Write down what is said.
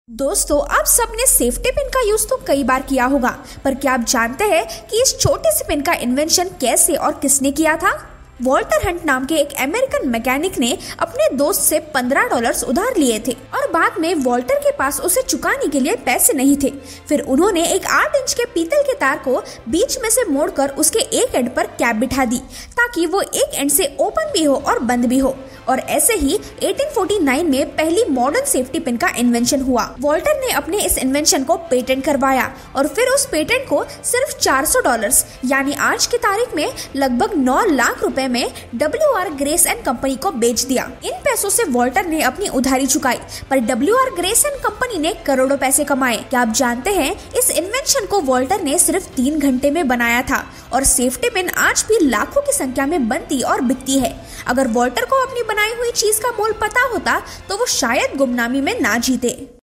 दोस्तों, आप सबने सेफ्टी पिन का यूज तो कई बार किया होगा, पर क्या आप जानते हैं कि इस छोटे से पिन का इन्वेंशन कैसे और किसने किया था? वॉल्टर हंट नाम के एक अमेरिकन मैकेनिक ने अपने दोस्त से $15 उधार लिए थे और बाद में वॉल्टर के पास उसे चुकाने के लिए पैसे नहीं थे। फिर उन्होंने एक 8 इंच के पीतल के तार को बीच में से मोड़कर उसके एक एंड पर कैप बिठा दी ताकि वो एक एंड से ओपन भी हो और बंद भी हो। और ऐसे ही 1849 में पहली मॉडर्न सेफ्टी पिन का इन्वेंशन हुआ। वॉल्टर ने अपने इस इन्वेंशन को पेटेंट करवाया और फिर उस पेटेंट को सिर्फ $400 यानी आज की तारीख में लगभग 9 लाख रुपए में WR ग्रेस एंड कंपनी को बेच दिया। इन पैसों से वॉल्टर ने अपनी उधारी चुकाई, पर WR ग्रेस एंड कंपनी ने करोड़ों पैसे कमाए। क्या आप जानते हैं इस इन्वेंशन को वॉल्टर ने सिर्फ 3 घंटे में बनाया था और सेफ्टी पिन आज भी लाखों की संख्या में बनती और बिकती है। अगर वॉल्टर को अपनी बनाई हुई चीज का मोल पता होता तो वो शायद गुमनामी में ना जीते।